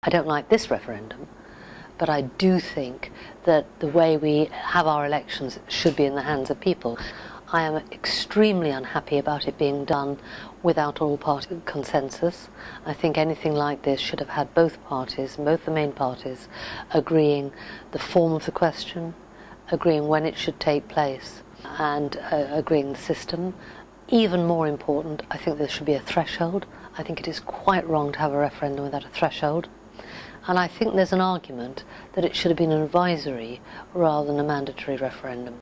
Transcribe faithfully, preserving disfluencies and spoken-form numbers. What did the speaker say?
I don't like this referendum, but I do think that the way we have our elections should be in the hands of people. I am extremely unhappy about it being done without all party consensus. I think anything like this should have had both parties, both the main parties, agreeing the form of the question, agreeing when it should take place, and uh, agreeing the system. Even more important, I think there should be a threshold. I think it is quite wrong to have a referendum without a threshold. And I think there's an argument that it should have been an advisory rather than a mandatory referendum.